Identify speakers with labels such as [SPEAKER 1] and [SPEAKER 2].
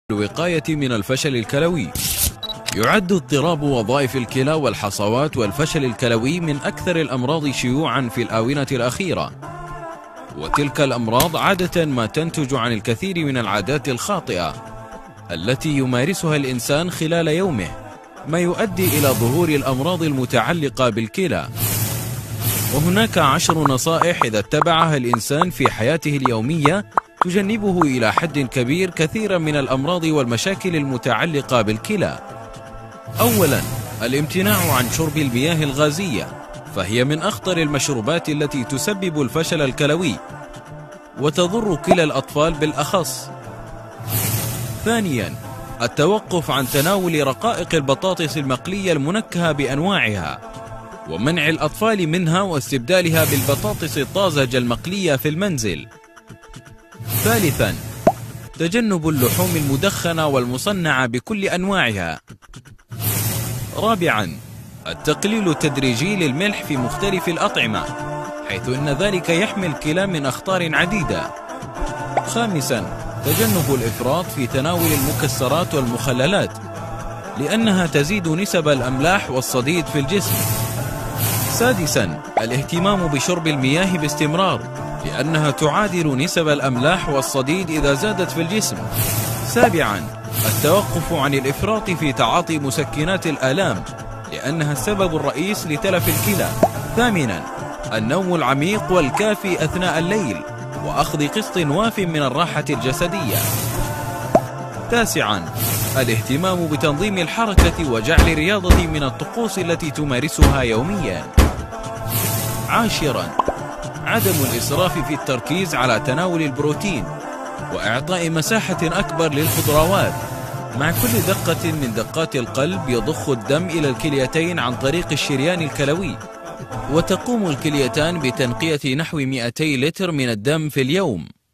[SPEAKER 1] الوقاية من الفشل الكلوي. يعد اضطراب وظائف الكلى والحصوات والفشل الكلوي من أكثر الأمراض شيوعا في الآونة الأخيرة، وتلك الأمراض عادة ما تنتج عن الكثير من العادات الخاطئة التي يمارسها الإنسان خلال يومه، ما يؤدي إلى ظهور الأمراض المتعلقة بالكلى. وهناك 10 نصائح إذا اتبعها الإنسان في حياته اليومية تجنبه إلى حد كبير كثيرا من الأمراض والمشاكل المتعلقة بالكلى. أولا، الامتناع عن شرب المياه الغازية، فهي من أخطر المشروبات التي تسبب الفشل الكلوي وتضر كلى الأطفال بالأخص. ثانيا، التوقف عن تناول رقائق البطاطس المقلية المنكهة بأنواعها، ومنع الأطفال منها واستبدالها بالبطاطس الطازجة المقلية في المنزل. ثالثا، تجنب اللحوم المدخنة والمصنعة بكل أنواعها. رابعا، التقليل التدريجي للملح في مختلف الأطعمة، حيث أن ذلك يحمي الكلى من أخطار عديدة. خامسا، تجنب الإفراط في تناول المكسرات والمخللات، لأنها تزيد نسب الأملاح والصديد في الجسم. سادسا، الاهتمام بشرب المياه باستمرار، لأنها تعادل نسب الأملاح والصديد إذا زادت في الجسم. سابعا، التوقف عن الإفراط في تعاطي مسكنات الآلام، لأنها السبب الرئيس لتلف الكلى. ثامنا، النوم العميق والكافي أثناء الليل، وأخذ قسط واف من الراحة الجسدية. تاسعا، الاهتمام بتنظيم الحركة وجعل الرياضة من الطقوس التي تمارسها يوميا. عاشرا، عدم الإسراف في التركيز على تناول البروتين، وإعطاء مساحة أكبر للخضروات. مع كل دقة من دقات القلب يضخ الدم إلى الكليتين عن طريق الشريان الكلوي، وتقوم الكليتان بتنقية نحو 200 لتر من الدم في اليوم.